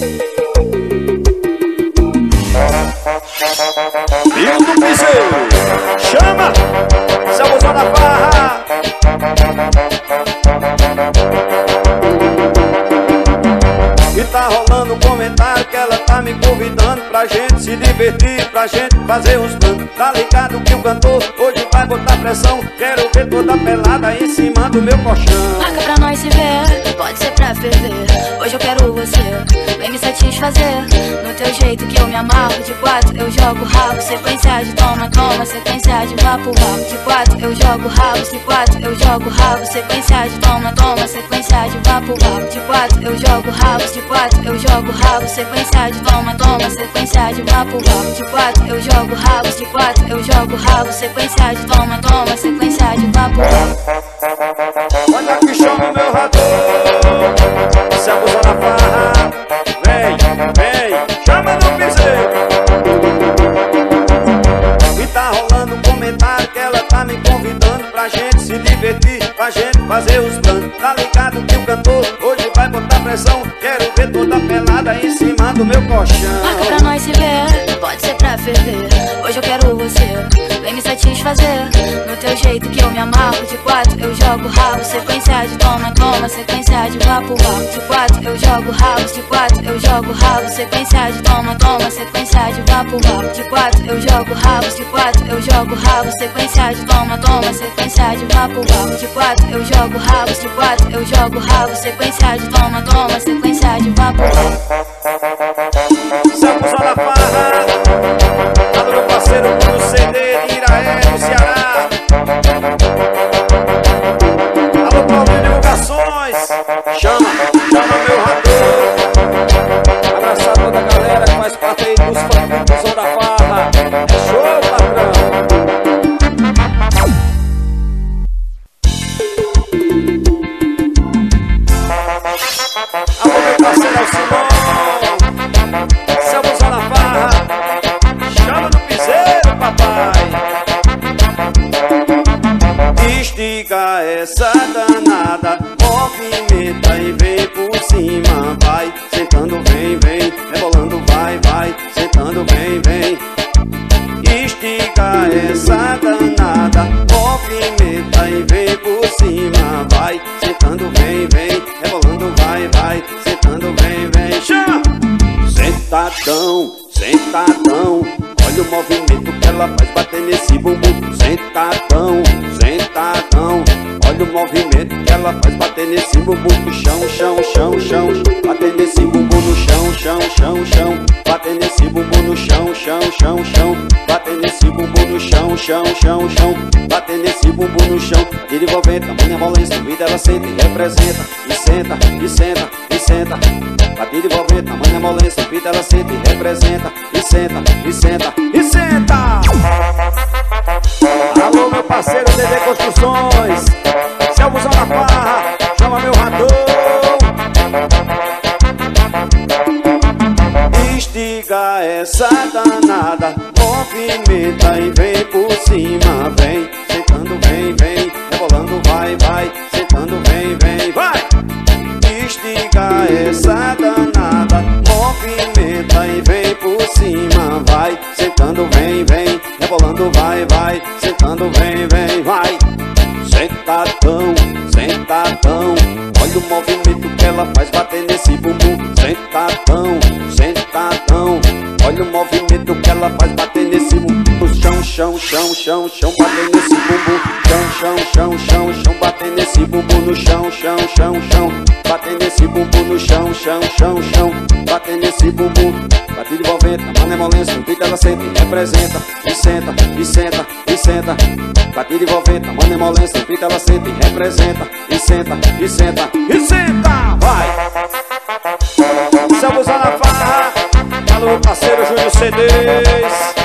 Rio do Piseiro, chama, Selva da Farra. E tá rolando um comentário que ela tá me convidando pra gente se divertir, pra gente fazer uns planos. Tá ligado que o cantor hoje vai botar pressão. Quero ver toda pelada em cima do meu colchão. Marca pra nós se ver, pode ser pra ferver. Hoje eu quero você, vem me satisfazer. No teu jeito que eu me amarro. De 4 eu jogo rabo, sequência de toma, toma, sequência de vapo, vapo. De 4 eu jogo rabo, de 4 eu jogo rabo, sequência de toma, toma, sequência de vapo, vapo. De 4 eu jogo rabo, de 4 eu jogo rabo, sequência de toma, toma, sequência de vapo, vapo. De 4 eu jogo rabo, de 4 eu jogo rabo, sequência de toma, toma, sequência de vapo, vapo. Olha que chama o meu rador, se abusou na farra. Vem, vem, chama no piseiro. E tá rolando um comentário que ela tá me convidando pra gente se divertir, pra gente fazer os planos. Tá ligado que o cantor hoje vai botar pressão. Quero ver toda pelada em cima do meu colchão. Marca pra nós se ver, pode ser pra ferver. Hoje eu quero você, vem me satisfazer. No teu jeito que eu me amarro. De 4 eu jogo rabo, sequência de toma, toma, sequência de vapo, vapo. De 4 eu jogo rabo, de 4 eu jogo rabo, sequência de toma, toma, sequência de vapo, vapo. De 4 eu jogo rabo, de 4 eu jogo rabo, sequência de toma, toma, sequência de vapo, vapo. De 4 eu jogo rabo, de 4 eu jogo rabo, sequência de toma, toma, sequência de vapo, vapo. Se abusou na farra, lá do meu parceiro do CD de Iraé, no Ceará. Alô, Paulinho Divulgações, chama, chama meu rador. Abraçar toda a galera que faz parte aí dos fãs do Som da Farra. É show, patrão. Alô, meu parceiro Alcimão, se abusou na farra, chama no piseiro, papai. Estiga essa danada, movimenta e vem por cima, vai. Sentando, vem, vem, rebolando, vai, vai. Sentando, vem, vem. Estiga essa danada, movimenta e vem por cima, vai. Sentando, vem, vem, rebolando, vai, vai. Sentando, vem, vem, chama! Sentadão, sentadão, olha o movimento que ela faz bater nesse bumbum. Sentadão, sentadão, olha o movimento que ela faz bater nesse bumbum. No chão, chão, chão, chão, bater nesse bumbum no chão, chão, chão, chão. Bater nesse bumbum no chão, chão, chão, chão. Bater nesse bumbum no chão, chão, chão, chão. Bater nesse bumbum no chão. Desenvolvendo, tamanha bola envolvida, ela senta e representa. E senta, e senta, e senta. Bater envolvendo, tamanha bola envolvida, ela senta e representa. E senta, e senta, e senta. Alô, meu parceiro DD Construções, se abusou na farra, chama meu rador. Estiga essa danada, movimenta e vem por cima, vem. Sentando, vem, vem, rebolando, vai, vai. Sentando, vem, vem, vai. Estiga essa danada, movimenta e vem por cima, vai. Sentando, vem, vem, rebolando, vai, vai. Sentando, vem, vem, vai. Sentadão, sentadão, olha o movimento que ela faz bater nesse bumbum. Sentadão, sentadão, olha o movimento que ela faz bater nesse bumbum. Chão, chão, chão, chão, chão, bater nesse bumbum. Chão, chão, chão, chão, chão, bater nesse bumbum no chão, chão, chão, chão. Bater nesse bumbum no chão, chão, chão, chão. Bater nesse bumbum. Bate desenvolvendo, a mão é molência, o beat ela senta e representa. E senta, e senta, e senta. Bate desenvolvendo, a mão é molência, o beat ela senta e representa. E senta, e senta, e senta, vai. Se abusar na farra, alô parceiro Júnior CDs.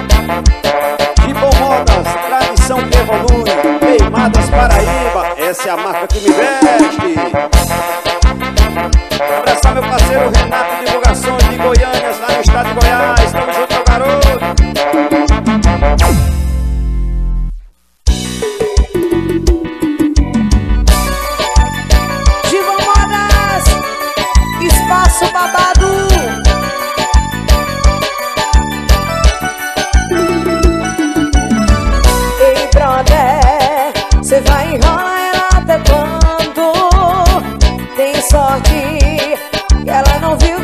Modas, tradição que evolui, Queimadas Paraíba, essa é a marca que me veste. Abraçar meu parceiro Renato Divulgações de Goiânia, lá no estado de Goiás. Tamo junto, meu garoto. Giva Modas, Espaço Babado.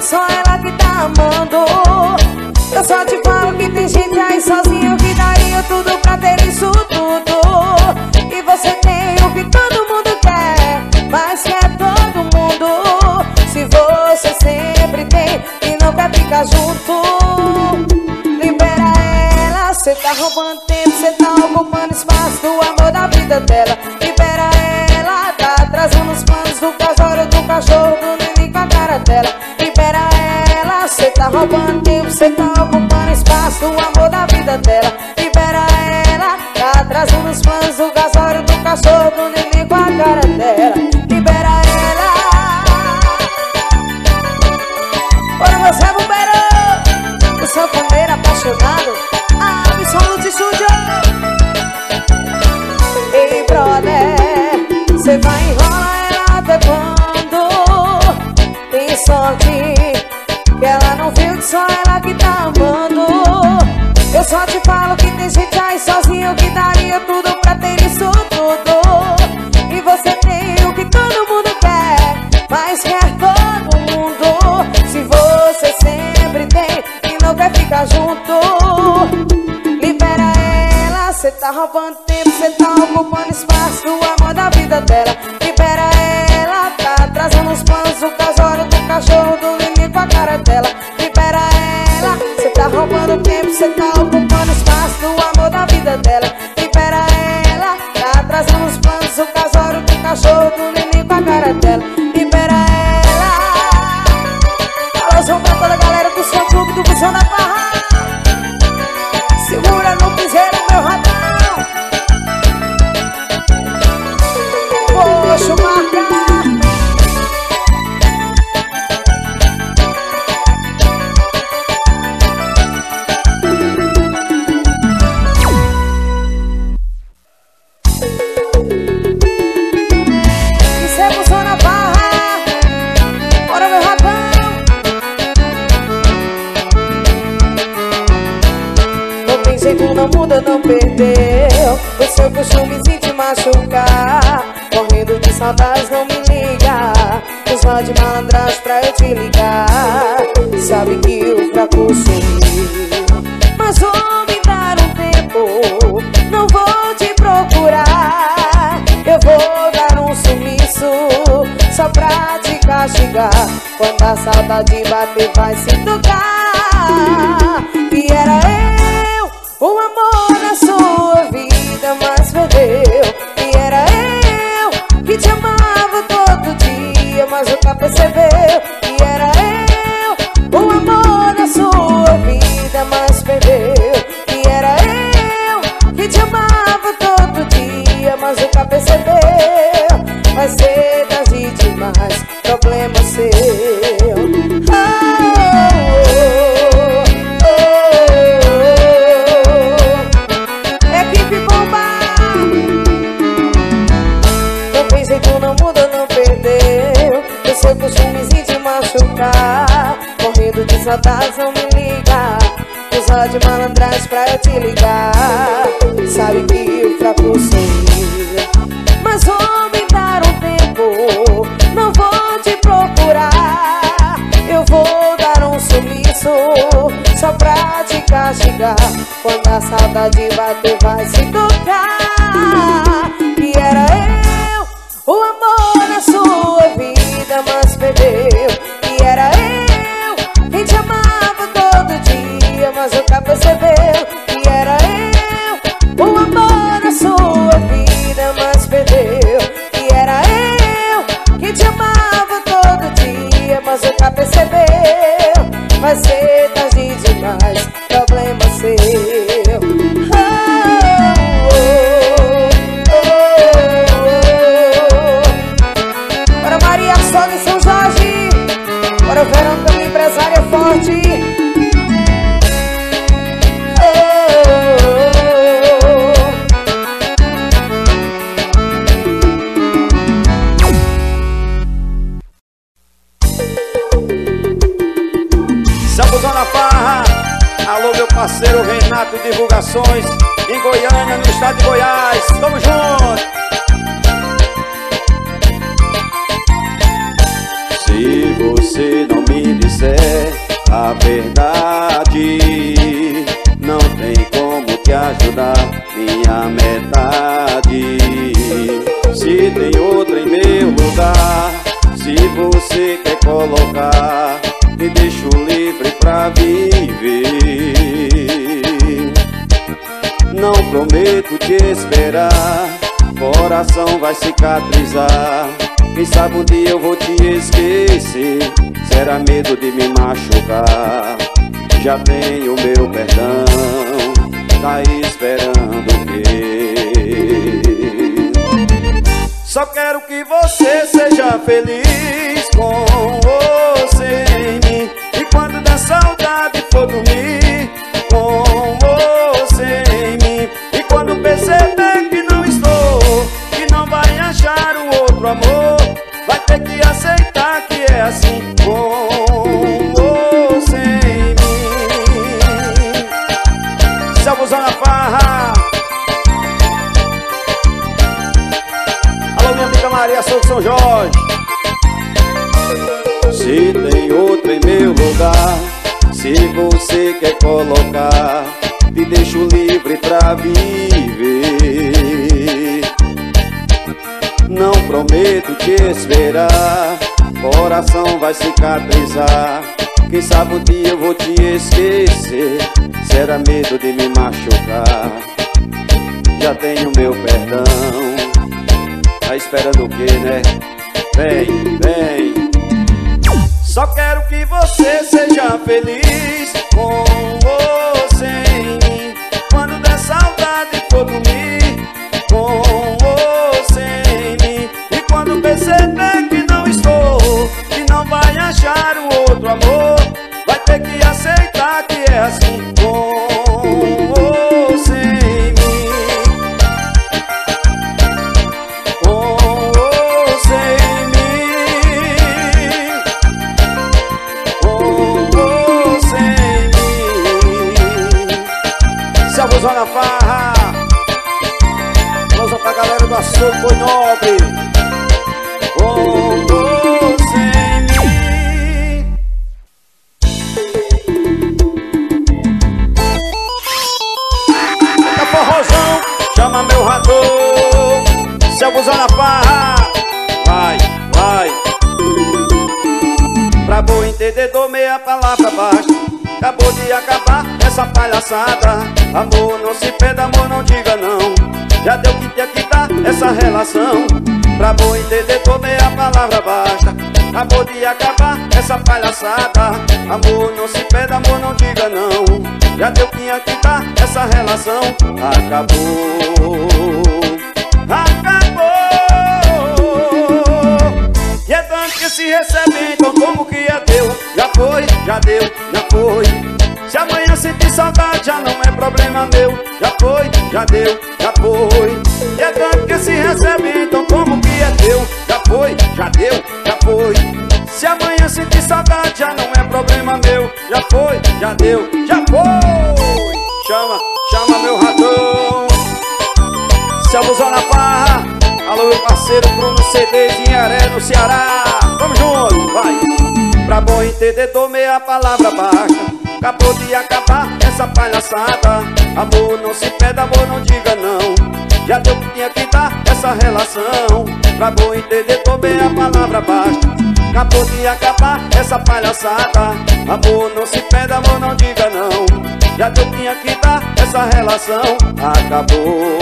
que só ela que tá amando. Eu só te falo que tem gente aí sozinho que daria tudo pra ter isso tudo. E você tem o que todo mundo quer, mas quer todo mundo. Se você sempre tem e não quer ficar junto, libera ela. Cê tá roubando tempo, cê tá ocupando espaço do amor da vida dela. Libera ela, tá atrasando os planos do casório, do cachorro, do neném com a cara dela. Libera ela, cê tá roubando tempo, cê tá ocupando espaço do amor da vida dela. Libera ela, tá atrasando os planos do casório, do cachorro, do neném com a cara dela. Libera ela. Bora, você é bombeiro, o sanfoneiro apaixonado, Absolute Studio. Ei, brother, cê vai enrolar ela até quando? Tem sorte que ela não viu que só ela que tá amando. Eu só te falo que tem gente aí sozinho que daria tudo pra ter isso tudo. E você tem o que todo mundo quer, mas quer todo mundo. Se você sempre tem e não quer ficar junto, libera ela. Cê tá roubando tempo, cê tá ocupando espaço do amor da vida dela. Libera ela, tá atrasando os planos do casório, do cachorro, do neném com a cara dela. Libera ela, cê tá roubando tempo, cê tá ocupando espaço do amor da vida dela. Libera ela, tá atrasando os planos do casório, do cachorro, do neném com a cara dela. Libera ela. Alôzão pra toda a galera do seu clube do Busão da Barra. Segura no piseiro, meu radão. Poxa, marca. Isso é Busão na Barra. Bora, meu radão. Não tem jeito, não muda, não perdeu o seu costumezinho de machucar. Morrendo de saudades, não me liga. Usa de malandragem pra eu te ligar. Sabe que o fraco sumiu, mas vou me dar um tempo. Não vou te procurar. Eu vou dar um sumiço só pra te castigar. Quando a saudade bater vai se tocar. E era eu, o amor na sua vida, mas perdeu. E era eu que te amava todo dia, mas nunca percebeu. E era eu, o amor na sua vida, mas perdeu. E era eu que te amava todo dia, mas nunca percebeu. Vai ser tarde demais, problema seu. Equipe bomba. Não tem jeito, não muda, não perdeu o seu costumezinho de machucar. Morrendo de saudades, não me liga. Usa de malandragem pra eu te ligar. Sabe que o fraco sumiu, mas vou me dar um tempo. Não vou te procurar. Eu vou dar um sumiço só pra te castigar. Quando a saudade bater vai se tocar. E era eu, o amor na sua vida, mas perdeu. E era eu quem te amava todo dia, mas nunca percebeu. E era eu, o amor na sua vida, mas perdeu. E era eu que te amava todo dia, mas nunca percebeu. Vai ser tarde demais, problema seu. Para Maria Sônia e São Jorge. Para o verão também, empresária forte. Busão na Barra. Alô, meu parceiro Renato Divulgações, em Goiânia, no estado de Goiás. Tamo junto. Se você não me disser a verdade. Não tem como te ajudar, minha metade. Se tem outra em meu lugar, se você quer colocar, me deixo livre pra viver. Não prometo te esperar, coração vai cicatrizar. Quem sabe um dia eu vou te esquecer. Será medo de me machucar? Já tenho meu perdão, tá esperando o quê? Só quero que você seja feliz com você em mim. E quando der saudade for dormir com você em mim. E quando perceber que não estou, que não vai achar um outro amor, vai ter que aceitar que é assim com você em mim. Selvozão na farra. Alô, minha amiga Maria, sou de São Jorge. Se tem outro em meu lugar, se você quer colocar, te deixo livre pra viver. Não prometo te esperar, coração vai cicatrizar. Quem sabe um dia eu vou te esquecer. Será medo de me machucar? Já tenho meu perdão, tá esperando o quê, né? Vem, vem. Só quero que você seja feliz com você em mim. Quando der saudade for dormir com você em mim. E quando perceber que não estou, que não vai achar um outro amor, vai ter que aceitar que é assim com você em mim. Com você em mim. Com você em mim. Selvozão na farra. Vamos pra galera do açougue Boi Nobre. Com você em mim. Eita forrozão, chama meu rator. Selvozão na farra. Vai, vai. Pra bom entendedor, meia palavra basta. Acabou de acabar essa palhaçada. Amor, não se perde, amor, não diga não. Já deu que tinha que dar essa relação. Pra bom entendedor, meia palavra basta. Acabou de acabar essa palhaçada. Amor, não se perde, amor, não diga não. Já deu que tinha que dar essa relação. Acabou. Acabou. E é tanto que se recebe, então como que é teu? Já foi, já deu, já foi. Se amanhã sentir saudade já não é problema meu. Já foi, já deu, já foi. E é tanto que se recebe, então como que é teu? Já foi, já deu, já foi. Se amanhã sentir saudade já não é problema meu. Já foi, já deu, já foi. Chama, chama meu ratão. Selvozão na farra. Alô, meu parceiro Bruno CD de Inharé, no Ceará. Vamos junto, vai. Pra bom entendedor, meia palavra basta. Acabou de acabar essa palhaçada. Amor, não se perde, amor, não diga não. Já deu que tinha que dar essa relação. Pra bom entendedor, meia palavra basta. Acabou de acabar essa palhaçada. Amor, não se perde, amor, não diga não. Já deu que tinha que dar essa relação. Acabou.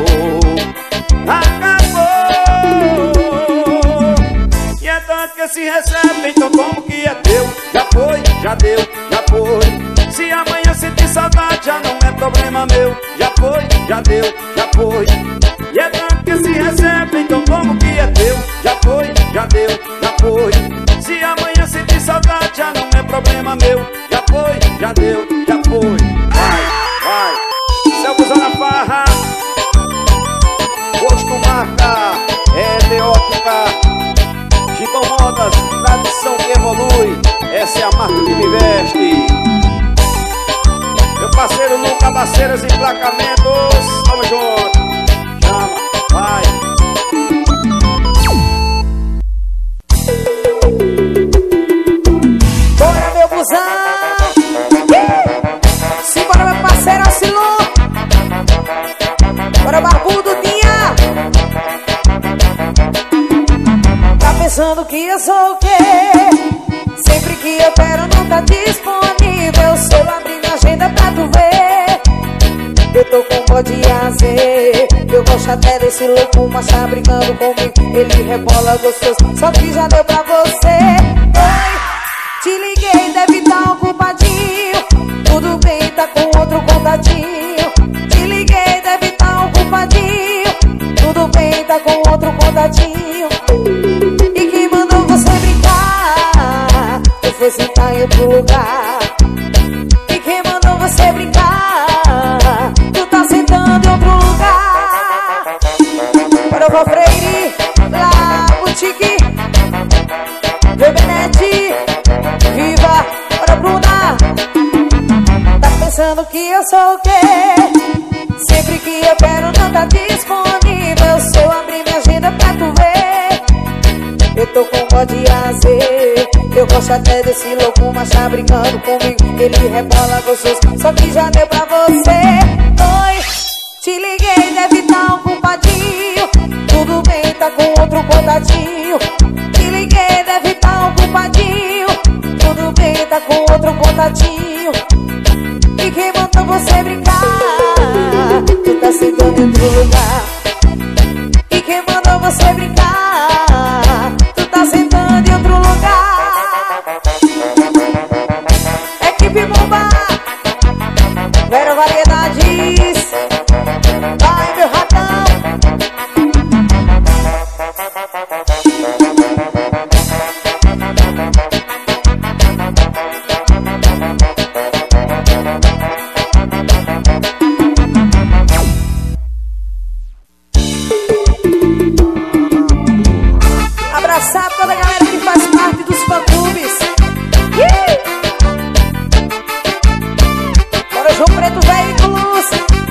Acabou. E é tanto que se recebe, então como que é teu? Já foi, já deu, já foi. Se amanhã sentir saudade já não é problema meu. Já foi, já deu, já foi. E é tanto que se recebe, então como que é teu? Já foi, já deu, já foi. Se amanhã sentir saudade já não é problema meu. Já foi, já deu, já foi. Vai, vai. Selvozão na farra. Gosto marca, é ótica. Gibão Modas, tradição que evolui. Essa é a marca que me veste. Meu parceiro Nunca Baceiras Emplacamentos. Vamos junto. Chama, vai. Bora, meu busão. pensando que eu sou o quê? Sempre que eu quero não tá disponível. Se eu abrir minha agenda pra tu ver, eu tô com bode azer. Eu gosto até desse louco, mas tá brincando comigo. Ele rebola gostoso, só que já deu pra você. Oi, te liguei, deve tá ocupadinho. Tudo bem, tá com outro contatinho. Te liguei, deve tá ocupadinho. Tudo bem, tá com outro contatinho. E quem mandou você brincar? Tu foi sentar em outro lugar. E quem mandou você brincar? Tu tá sentando em outro lugar. Prova Freire, lá, Boutique, Bebenete, Viva, para Bruna. Tá pensando que eu sou o quê? Sempre que eu quero não tá disponível. Se eu abrir minha agenda pra tu ver, eu tô com bode azer. Eu gosto até desse louco, mas tá brincando comigo. Ele rebola gostoso, só que já deu pra você. Oi, te liguei, deve tá ocupadinho. Tudo bem, tá com outro contatinho. Te liguei, deve tá ocupadinho. Tudo bem, tá com outro contatinho. E quem mandou você brincar? Tu tá sentando em outro lugar. E quem mandou você brincar? Tu tá sentando em outro lugar. Equipe Bomba, Vera Variedades, vai meu ratão. Abraçar toda a galera que faz parte dos fã-clubes. Bora João Preto Veículos.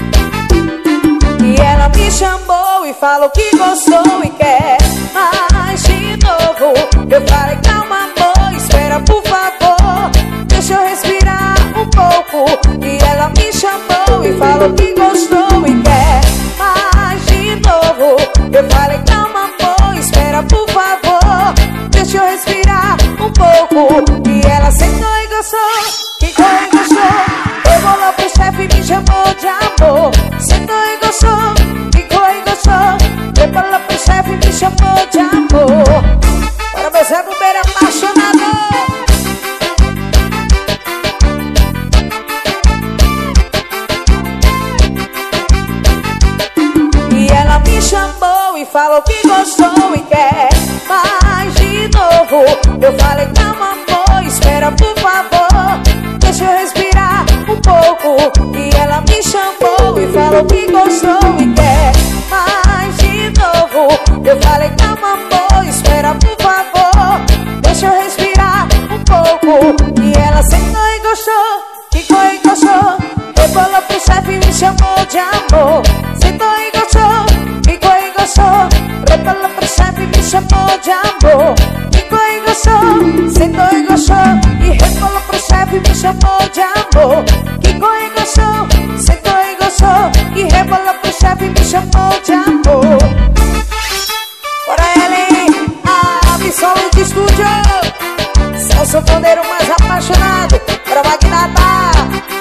E ela me chamou e falou que gostou e quer mais de novo. Eu falei, calma amor, espera por favor, deixa eu respirar um pouco. E ela me chamou e falou que gostou e quer mais de novo. Eu falei, calma amor, espera por favor, deixa eu respirar um pouco. E ela sentou e gostou, quicou e gostou. Rebolou pro chefe e me chamou de amor. Sentou e gostou, quicou e gostou. Rebolou pro chefe e me chamou de amor. Para meu Zé Bombeiro apaixonado. E ela me chamou e falou que gostou e quer mais de novo. Eu falei, calma amor, espera por favor, deixa eu respirar um pouco. E ela me chamou e falou que gostou e quer mais de novo. Eu falei, calma amor, espera por favor, deixa eu respirar um pouco. E ela sentou e gostou, ficou e gostou. Rebolou pro chefe e me chamou de amor. Sentou e gostou, ficou e gostou. Rebolou pro chefe e me chamou de amor. Ficou e gostou, sentou e gostou. E rebolou pro chefe e me chamou de amor. Ficou e gostou, sentou e gostou. E rebolou pro chefe e me chamou de amor. Bora Ellen, a Missolo de Estúdio. Celso Pandeiro mais apaixonado. Pra Magnata.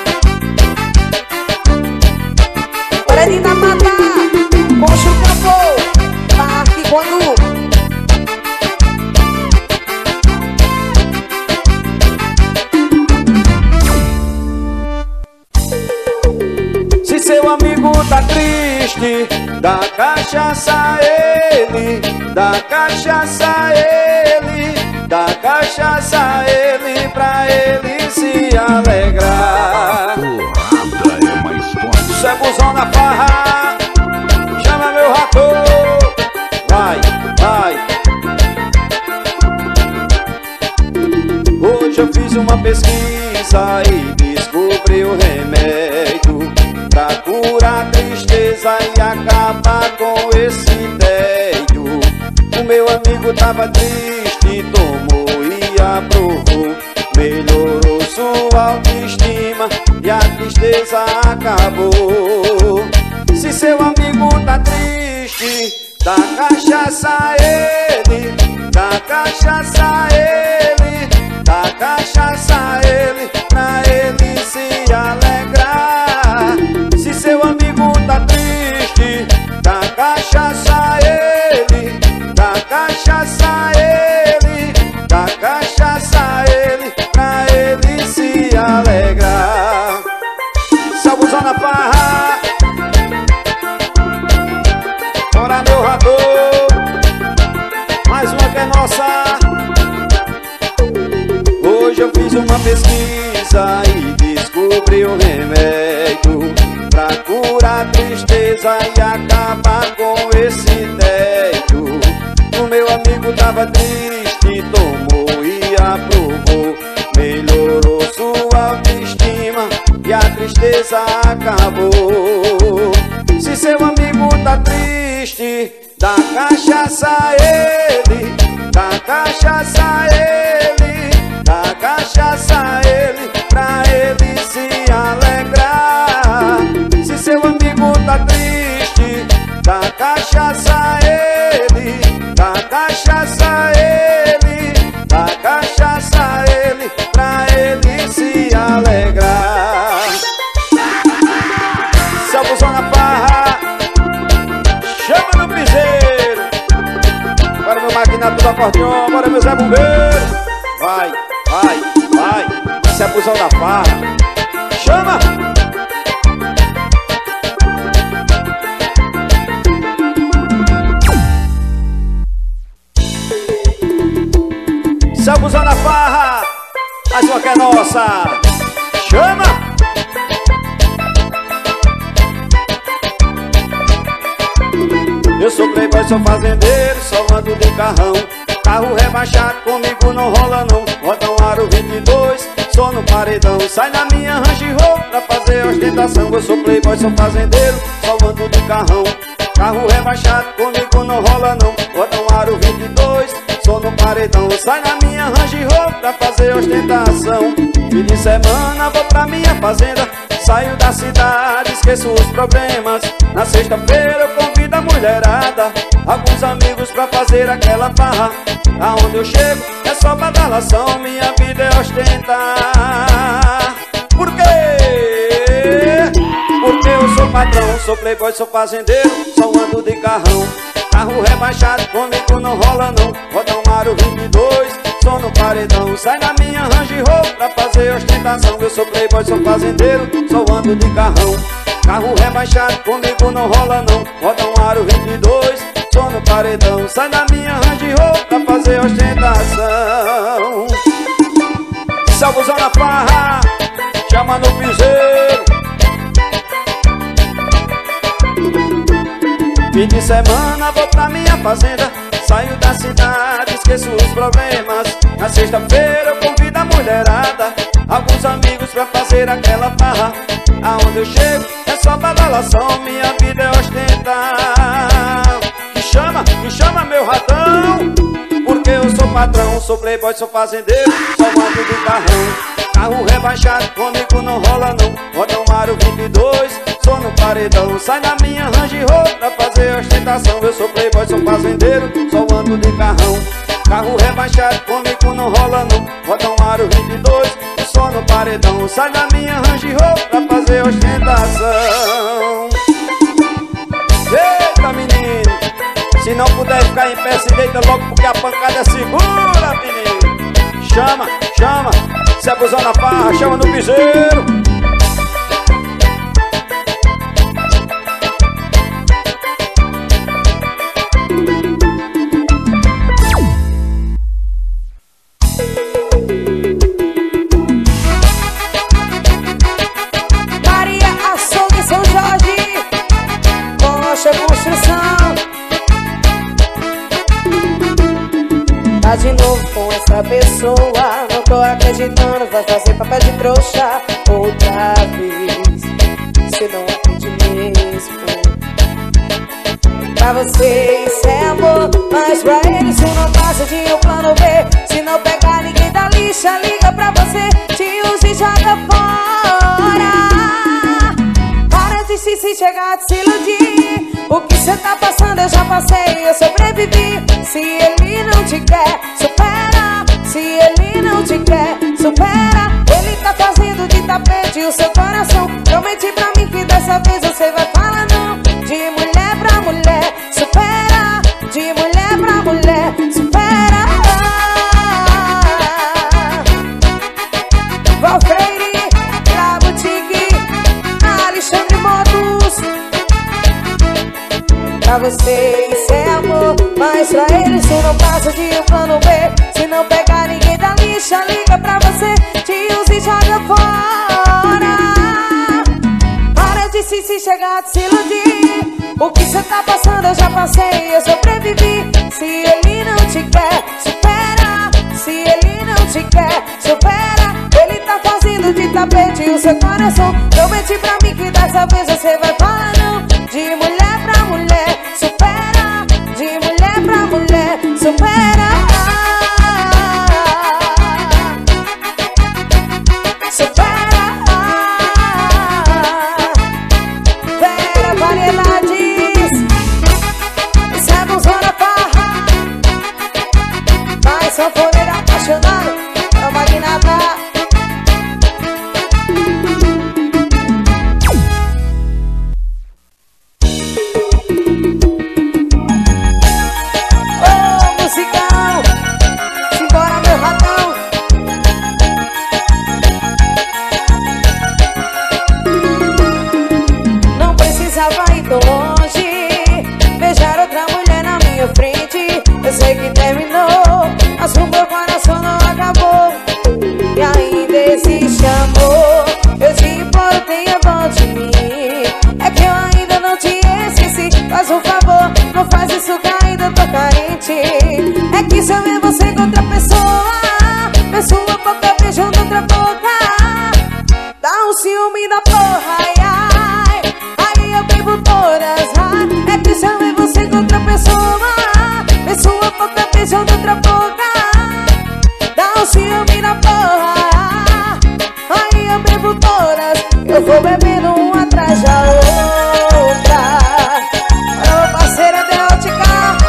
Bora Edita Mata, Concho Campo, Parque Guandu. Se seu amigo tá triste, dá cachaça a ele, dá cachaça a ele, dá cachaça a ele, pra ele se alegrar. Porrada é mais forte. Isso é busão na farra, chama meu rato, vai, vai. Hoje eu fiz uma pesquisa e descobri o remédio pra curar a tristeza e acabar com esse tédio. O meu amigo tava triste, tomou e aprovou, melhorou sua autoestima e a tristeza acabou. Se seu amigo tá triste, dá cachaça a ele, dá cachaça ele, dá cachaça ele, pra ele se alegrar. Se seu amigo tá triste, dá cachaça ele, dá cachaça ele, dá cachaça ele, pra ele se alegrar. Salvozão na farra, bora meu rador, mais uma que é nossa. Hoje eu fiz uma pesquisa e descobri um remédio pra curar a tristeza e acabar com esse tédio. O meu amigo tava triste, tomou e aprovou, melhorou sua autoestima e a tristeza acabou. Se seu amigo tá triste, dá cachaça a ele, dá cachaça a ele, dá cachaça a ele, pra ele se alegrar. Se seu amigo tá triste, dá cachaça a ele, dá cachaça a ele, dá cachaça a ele, pra ele se alegrar. Salvozão na farra, chama no piseiro. Bora meu maquinado do acordeon, bora meu Zé Bombeiro. Vai, vai, vai, esse é a busão da farra. Chama! Esse é a busão da farra, mais uma que é nossa. Chama! Eu sou playboy, sou fazendeiro, só ando de carrão. Carro rebaixado comigo não rola não. Roda um aro 22, só no paredão. Sai na minha Range Rover pra fazer ostentação. Eu sou playboy, sou fazendeiro, só ando de carrão. Carro rebaixado comigo não rola não. Roda um aro 22, só no paredão. Sai na minha Range Rover pra fazer ostentação. Fim de semana vou pra minha fazenda, saio da cidade, esqueço os problemas. Na sexta-feira eu convido a mulherada, alguns amigos pra fazer aquela farra. Aonde eu chego é só badalação, minha vida é ostentar. Por quê? Porque eu sou patrão, sou playboy, sou fazendeiro, só ando de carrão. Carro rebaixado comigo não rola não. Roda um aro 22, só no paredão. Sai na minha Range Rover pra fazer ostentação. Eu sou playboy, sou fazendeiro, só ando de carrão. Carro rebaixado comigo não rola não. Roda um aro 22, só no paredão. Sai na minha Range Rover pra fazer ostentação. Salvozão na farra, chama no piseiro. Fim de semana vou pra minha fazenda, saio da cidade, esqueço os problemas. Na sexta-feira eu convido a mulherada, alguns amigos pra fazer aquela farra. Aonde eu chego é só badalação, minha vida é ostentar. Que chama meu ratão, porque eu sou patrão, sou playboy, sou fazendeiro, só ando de carrão. Carro rebaixado comigo não rola não. Roda um aro 22, só no paredão. Sai na minha Range Rover pra fazer ostentação. Eu sou playboy, sou fazendeiro, só ando de carrão. Carro rebaixado comigo não rola não. Roda um aro 22, só no paredão. Sai na minha Range Rover pra fazer ostentação. Eita menino, se não puder ficar em pé, se deita logo, porque a pancada é segura, menino. Chama, chama, se abusar na farra, chama no piseiro. Maria Açougue São Jorge, Rocha Construção. Tá de novo com essa pessoa, não tô acreditando, vai fazer papel de trouxa outra vez. Você não entende mesmo. Pra você isso é amor, mas pra ele isso não passa de um plano B. Se não pegar ninguém da lixa, liga pra você, te usa e joga fora. Para de se chegar, de se iludir. O que cê tá passando eu já passei, eu sobrevivi. Se ele não te quer, coração. Promete pra mim que dessa vez você vai falar não. De mulher pra mulher, supera. De mulher pra mulher, supera. Valfreire, La Boutique, Alexandre Motos. Pra você isso é amor, mas pra eles isso não passa de um plano B. Se não pegar ninguém da lixa, liga pra você, te usa e joga fora. Para de se chegar de se iludir. O que cê tá passando eu já passei, eu sobrevivi. Se ele não te quer, supera. Se ele não te quer, supera. Ele tá fazendo de tapete o seu coração. Promete pra mim que dessa vez você vai falar não. De mulher pra mulher, supera. De mulher pra mulher, supera. Supera. Vera Variedades, isso é bonzona farra. Mas sanfoneiro apaixonado, é o magnata. Eu sei que terminou, mas o meu coração não acabou. E ainda existe amor. Eu te imploro, tenha dó de mim. É que eu ainda não te esqueci. Faz um favor, não faz isso que ainda tô carente. É que se eu ver você com outra pessoa, ver sua boca beijando outra boca, dá um ciúme da porra, ai, ai. Aí eu bebo todas, ai. É que se eu ver você com outra pessoa, ver sua boca beijando outra boca, dá um ciúme na porra. Aí eu bebo todas, eu vou bebendo uma atrás da outra. Para meu parceiro Aderótica.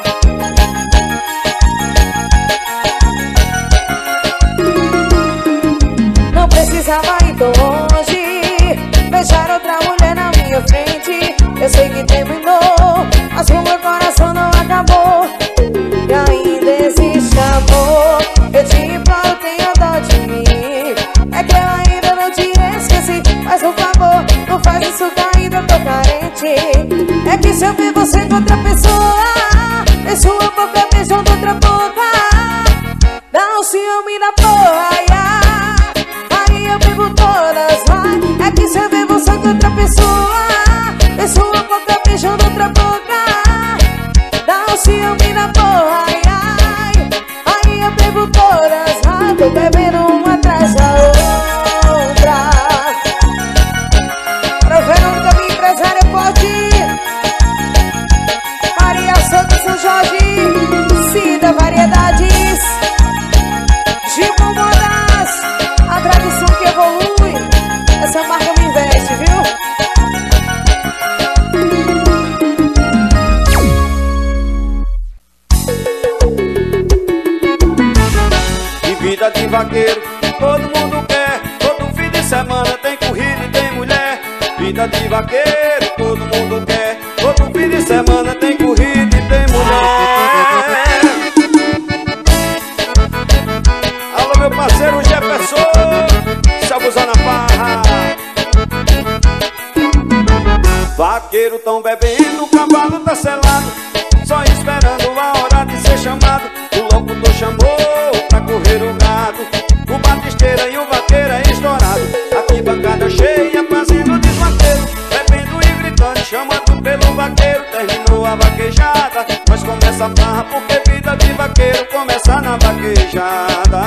Não precisava ir tão longe, beijar outra mulher na minha frente. Eu sei que terminou, mas o meu coração não acabou. E ainda existe amor. Eu te imploro, tenha dó de mim. É que eu ainda não te esqueci. Faz um favor, não faz isso que ainda tô carente. É que se eu ver você com outra pessoa, ver sua boca beijando outra boca, dá um ciúme na porra, ai, ai. Aí eu bebo todas, vai. É que se eu ver você com outra pessoa, ver sua boca beijando outra boca, dá um ciúme na porra, ai, ai. Aí eu bebo todas, ai. Tô bebendo uma atrás da outra. Para Verônica, minha empresária forte, Maria Santa São Jorge, Cida Variedades, Gilmar Modas, a tradição que evolui. Essa marca me investe, viu? Vida de vaqueiro, todo mundo quer. Todo fim de semana tem corrida e tem mulher. Vida de vaqueiro, todo mundo quer. Todo fim de semana tem corrida e tem mulher. Alô, meu parceiro Jefferson, se abusar na farra. Vaqueiro tão bebendo, o cavalo tá selado, só esperando a hora de ser chamado. O locutor chamou pra correr o gado, o batisteira e o vaqueiro é estourado. Aqui bancada cheia, fazendo desvaqueiro, bebendo e gritando, chamando pelo vaqueiro. Terminou a vaquejada, mas começa a farra, porque vida de vaqueiro começa na vaquejada.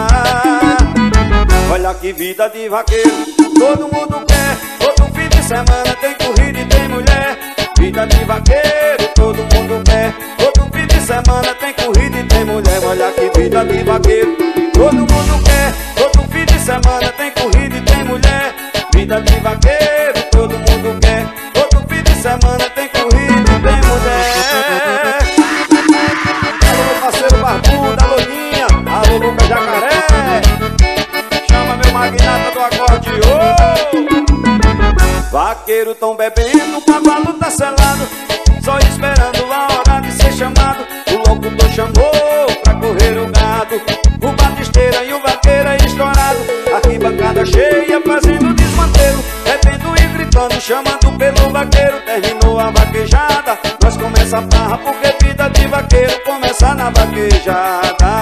Olha que vida de vaqueiro, todo mundo quer. Todo fim de semana tem corrida e tem mulher. Vida de vaqueiro, todo mundo quer. Todo fim de semana tem corrida e tem mulher. Olha que vida de vaqueiro, todo mundo quer. Todo fim de semana tem corrida e tem mulher. Vida de vaqueiro, todo mundo quer. Todo fim de semana tem corrida e tem mulher. Alô, meu parceiro Barbuda, alô Lolinha, alô Lucas Jacaré. Chama meu magnata do acordeon. Vaqueiro tão bebendo, o cavalo tá selado, só esperando a hora de ser chamado. O locutor chamou pra correr o gado, o batisteira e o vaqueiro é estourado. Arquibancada cheia fazendo desmantelo, bebendo e gritando, chamando pelo vaqueiro. Terminou a vaquejada, nós começa a farra, porque vida de vaqueiro começa na vaquejada.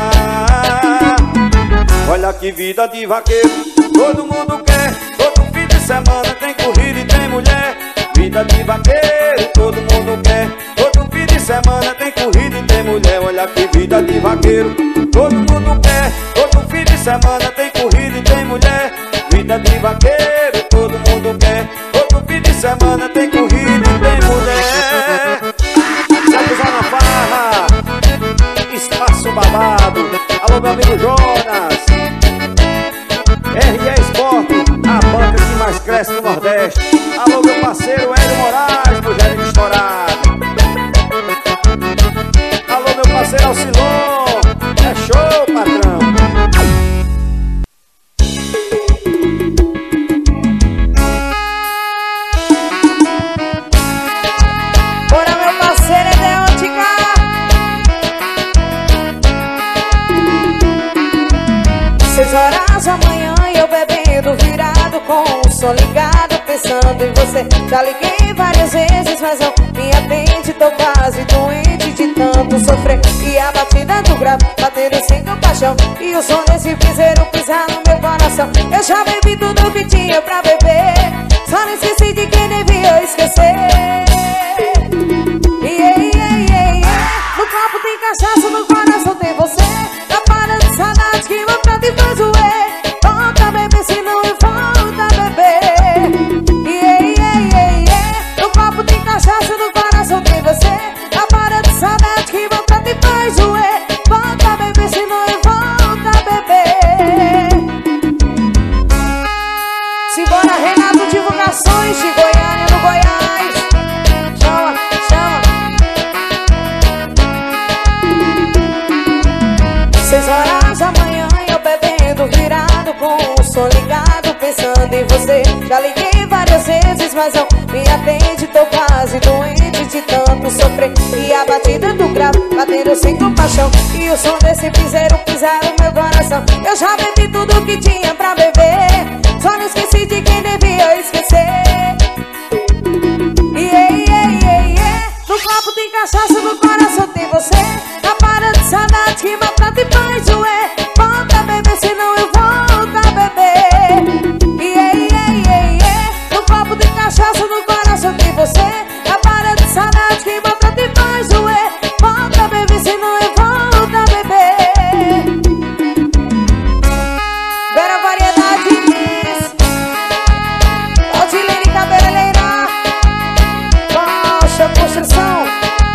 Olha que vida de vaqueiro, todo mundo quer, todo fim de semana tem corrida e tem mulher. Vida de vaqueiro, todo mundo quer, todo fim de semana tem corrida e tem mulher. Olha que vida de vaqueiro, todo mundo quer, todo fim de semana tem corrida e tem mulher. Vida de vaqueiro, todo mundo quer, todo fim de semana tem corrida e tem mulher. Sabe usar na farra, espaço babado. Alô meu amigo Jonas, RE Esporte, a banca que mais cresce no Nordeste. Alô meu parceiro Hélio Moraes, do Jardim Estourado. Alô meu parceiro Alcilon, é show, patrão. Bora meu parceiro Edeótica. 6 horas da manhã e eu bebendo virado, com o som ligado, pensando em você. Já liguei várias vezes, mas não me atende. Tô quase doente de tanto sofrer, e a batida do grave batendo sem compaixão, e o som desse piseiro pisar no meu coração. Eu já bebi tudo que tinha pra beber, só não esqueci de quem devia esquecer. No copo tem cachaça, no coração tem você. Na para de saudade que meu prato e faz o volta a beber, se não eu volta a beber. No copo tem cachaça, no coração tem você. Na para de saudade que meu prato e faz o volta a beber, se não eu volta a beber. Simbora Renato Divulgações de Goiânia, no Goiás. Chama, chama. 6 horas da manhã eu bebendo virado, com o som ligado, pensando em você. Já liguei várias vezes, mas não me atende. Tô quase doente de tanto sofrer, e a batida do grave batendo sem compaixão, e o som desse piseiro pisar no meu coração. Eu já bebi tudo que tinha pra beber, só não esqueci de quem devia esquecer. No copo tem cachaça, no coração tem você. Na para de saudade que maltrata e faz o volta a beber, senão eu volto a beber. No copo tem cachaça, no coração tem você. Na para de saudade que maltrata e faz o volta a beber, senão eu volto a beber. Vera Variedades, Aldilene Cabeleireira, Poxa Construção.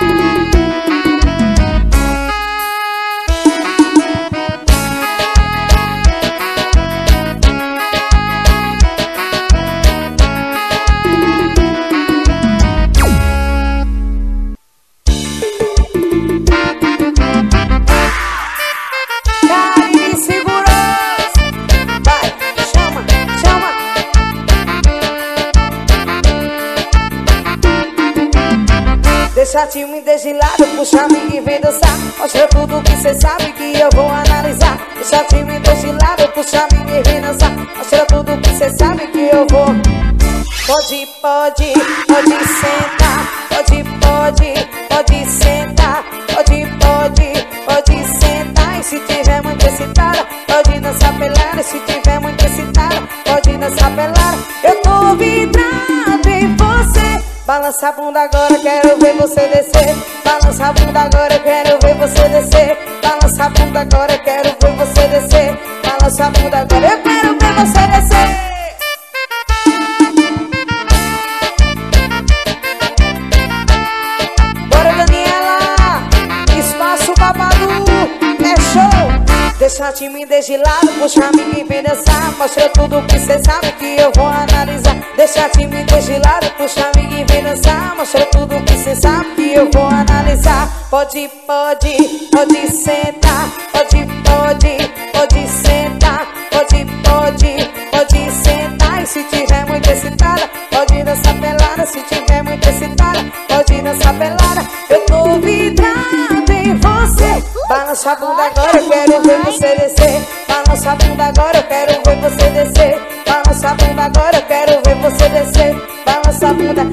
Deixa timidez de lado, puxa amiga e vem dançar. Mostra tudo que cê sabe que eu vou analisar. Deixa timidez de lado, puxa amiga e vem dançar. Mostra tudo que cê sabe que eu vou. Pode, pode, pode sentar. Pode, pode, pode sentar. Pode, pode, pode sentar. E se tiver muito excitada, pode dançar pelada. E se tiver muito excitada, pode dançar pelada. Eu tô vidrado em você. Balança a bunda agora, quero ver você descer. Balança a bunda agora, quero ver você descer. Balança a bunda agora, quero ver você descer. Balança a bunda agora, eu quero ver você descer. Bora Daniela, espaço babado, é show. Deixa a timidez de lado, puxa a amiga e vem dançar. Mostra tudo que cê sabe que eu vou analisar. Deixa a timidez de lado, puxa a amiga e vem dançar. Mostra tudo que cê sabe que eu vou analisar. Pode, pode, pode sentar. Pode, pode, pode sentar. Pode, pode, pode sentar. E se tiver muito excitada, pode dançar. Balança a bunda agora, eu quero ver você descer. Balança a bunda agora, eu quero ver você descer. Balança a bunda agora, eu quero ver você descer. Balança a bunda,